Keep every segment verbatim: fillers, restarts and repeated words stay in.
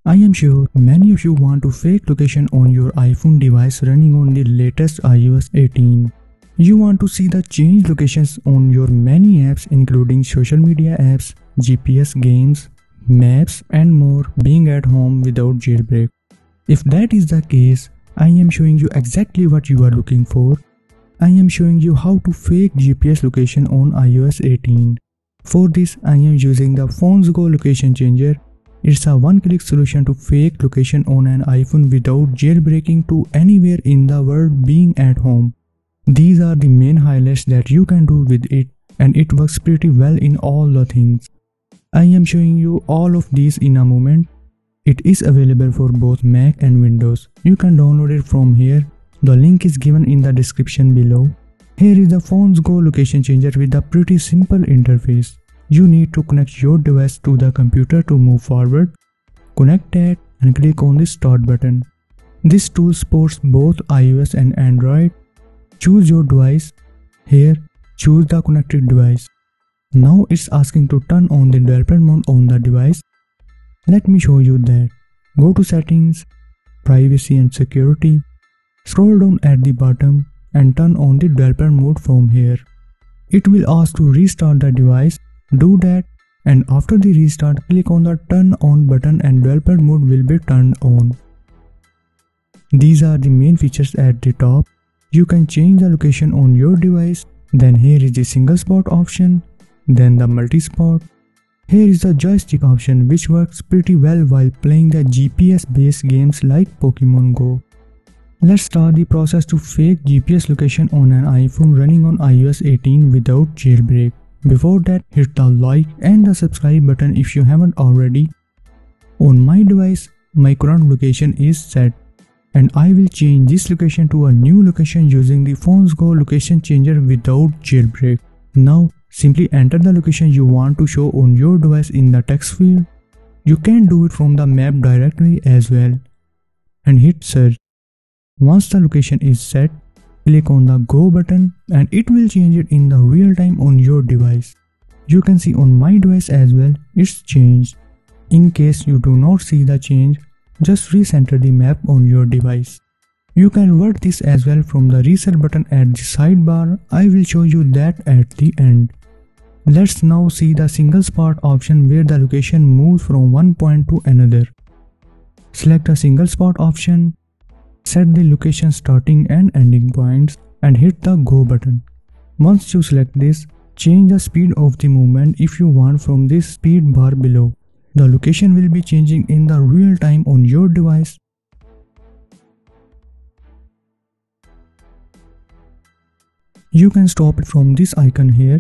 I am sure many of you want to fake location on your iPhone device running on the latest i O S eighteen. You want to see the changed locations on your many apps including social media apps, G P S, games, maps and more being at home without jailbreak. If that is the case, I am showing you exactly what you are looking for. I am showing you how to fake G P S location on i O S eighteen. For this, I am using the Phones Go location changer. It's a one-click solution to fake location on an iPhone without jailbreaking to anywhere in the world being at home. These are the main highlights that you can do with it, and it works pretty well in all the things. I am showing you all of these in a moment. It is available for both Mac and Windows. You can download it from here. The link is given in the description below. Here is the Phones Go location changer with a pretty simple interface. You need to connect your device to the computer to move forward. Connect that and click on the Start button. This tool supports both iOS and Android. Choose your device. Here, choose the connected device. Now it's asking to turn on the developer mode on the device. Let me show you that. Go to Settings, Privacy and Security. Scroll down at the bottom and turn on the developer mode from here. It will ask to restart the device. Do that, and after the restart, click on the Turn On button and developer mode will be turned on. These are the main features at the top. You can change the location on your device. Then here is the single spot option, then the multi-spot. Here is the joystick option, which works pretty well while playing the G P S based games like Pokemon Go. Let's start the process to fake G P S location on an iPhone running on i O S eighteen without jailbreak. Before that, hit the like and the subscribe button if you haven't already. On my device, my current location is set, and I will change this location to a new location using the Phones Go location changer without jailbreak. Now, simply enter the location you want to show on your device in the text field. You can do it from the map directory as well, and hit search. Once the location is set, click on the Go button and it will change it in the real time on your device. You can see on my device as well, it's changed. In case you do not see the change, just recenter the map on your device. You can work this as well from the reset button at the sidebar. I will show you that at the end. Let's now see the single spot option where the location moves from one point to another. Select a single spot option. Set the location starting and ending points and hit the Go button. Once you select this, change the speed of the movement if you want from this speed bar below. The location will be changing in the real time on your device. You can stop it from this icon here.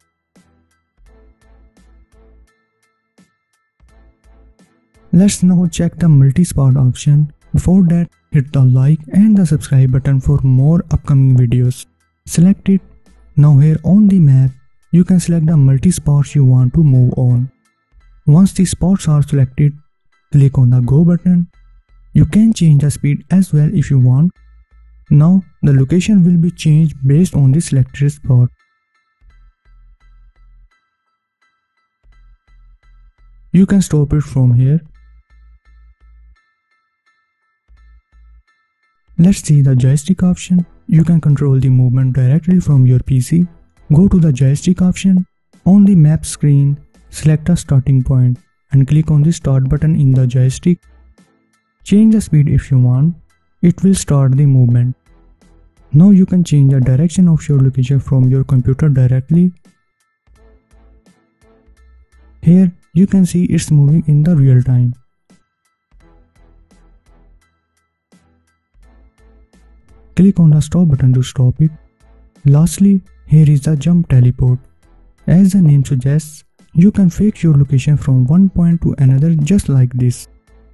Let's now check the multi-spot option. Before that, hit the like and the subscribe button for more upcoming videos. Select it. Now here on the map, you can select the multi-spots you want to move on. Once the spots are selected, click on the Go button. You can change the speed as well if you want. Now the location will be changed based on the selected spot. You can stop it from here. Let's see the joystick option. You can control the movement directly from your P C. Go to the joystick option. On the map screen, select a starting point and click on the Start button in the joystick. Change the speed if you want. It will start the movement. Now you can change the direction of your location from your computer directly. Here you can see it's moving in the real time. Click on the Stop button to stop it. Lastly, here is the Jump Teleport. As the name suggests, you can fake your location from one point to another just like this.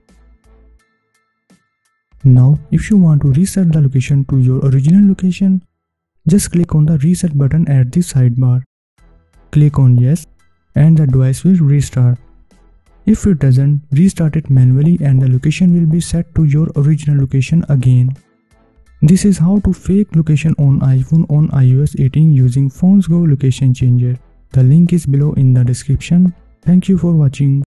Now, if you want to reset the location to your original location, just click on the Reset button at the sidebar. Click on Yes, and the device will restart. If it doesn't, restart it manually and the location will be set to your original location again. This is how to fake location on iPhone on i O S eighteen using Phones Go location changer. The link is below in the description. Thank you for watching.